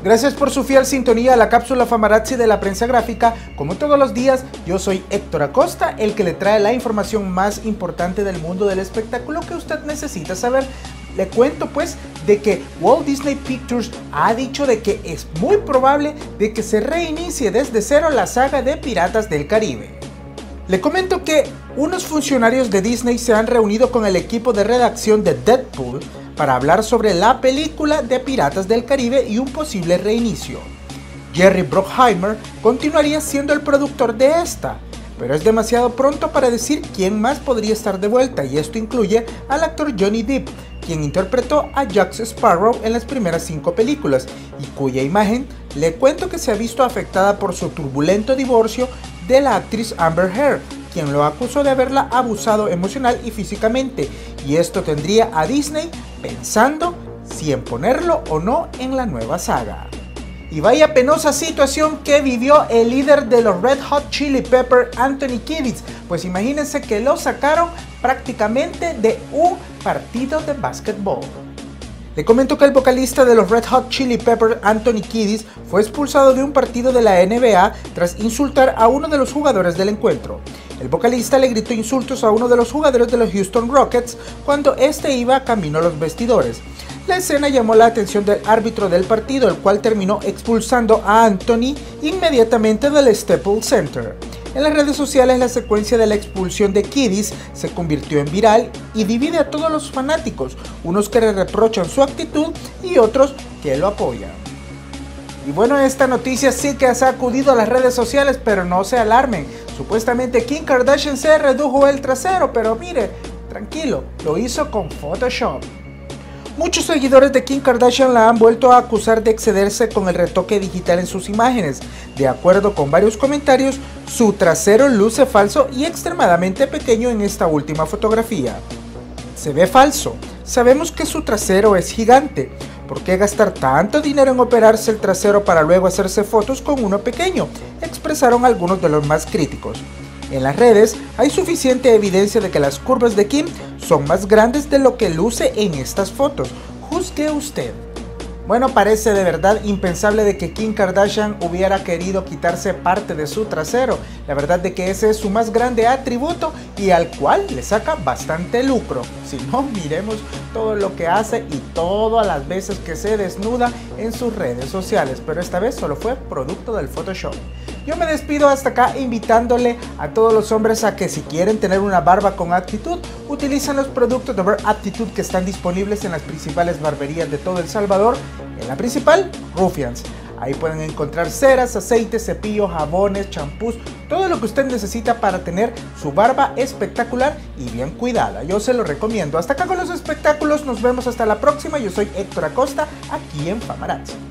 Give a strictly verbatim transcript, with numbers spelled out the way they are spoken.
Gracias por su fiel sintonía a la cápsula Famarazzi de la prensa gráfica. Como todos los días, yo soy Héctor Acosta, el que le trae la información más importante del mundo del espectáculo que usted necesita saber. Le cuento pues de que Walt Disney Pictures ha dicho de que es muy probable de que se reinicie desde cero la saga de Piratas del Caribe. Le comento que unos funcionarios de Disney se han reunido con el equipo de redacción de Deadpool para hablar sobre la película de Piratas del Caribe y un posible reinicio. Jerry Bruckheimer continuaría siendo el productor de esta, pero es demasiado pronto para decir quién más podría estar de vuelta, y esto incluye al actor Johnny Depp, quien interpretó a Jack Sparrow en las primeras cinco películas y cuya imagen le cuento que se ha visto afectada por su turbulento divorcio de la actriz Amber Heard, quien lo acusó de haberla abusado emocional y físicamente, y esto tendría a Disney pensando si en ponerlo o no en la nueva saga. Y vaya penosa situación que vivió el líder de los Red Hot Chili Peppers, Anthony Kiedis, pues imagínense que lo sacaron prácticamente de un partido de básquetbol. Le comento que el vocalista de los Red Hot Chili Peppers, Anthony Kiedis, fue expulsado de un partido de la N B A tras insultar a uno de los jugadores del encuentro. El vocalista le gritó insultos a uno de los jugadores de los Houston Rockets cuando este iba camino a los vestidores. La escena llamó la atención del árbitro del partido, el cual terminó expulsando a Anthony inmediatamente del Staples Center. En las redes sociales, la secuencia de la expulsión de Kiedis se convirtió en viral y divide a todos los fanáticos, unos que le reprochan su actitud y otros que lo apoyan. Y bueno, esta noticia sí que ha sacudido a las redes sociales, pero no se alarmen. Supuestamente Kim Kardashian se redujo el trasero, pero mire, tranquilo, lo hizo con Photoshop. Muchos seguidores de Kim Kardashian la han vuelto a acusar de excederse con el retoque digital en sus imágenes. De acuerdo con varios comentarios, su trasero luce falso y extremadamente pequeño en esta última fotografía. Se ve falso. Sabemos que su trasero es gigante. ¿Por qué gastar tanto dinero en operarse el trasero para luego hacerse fotos con uno pequeño?, expresaron algunos de los más críticos. En las redes hay suficiente evidencia de que las curvas de Kim son más grandes de lo que luce en estas fotos. Juzgue usted. Bueno, parece de verdad impensable de que Kim Kardashian hubiera querido quitarse parte de su trasero. La verdad de que ese es su más grande atributo y al cual le saca bastante lucro. Si no, miremos todo lo que hace y todas las veces que se desnuda en sus redes sociales, pero esta vez solo fue producto del Photoshop. Yo me despido hasta acá invitándole a todos los hombres a que si quieren tener una barba con actitud, utilicen los productos de Bare Aptitude que están disponibles en las principales barberías de todo El Salvador. En la principal, Rufians. Ahí pueden encontrar ceras, aceites, cepillos, jabones, champús, todo lo que usted necesita para tener su barba espectacular y bien cuidada. Yo se lo recomiendo. Hasta acá con los espectáculos, nos vemos hasta la próxima. Yo soy Héctor Acosta, aquí en Famarazzi.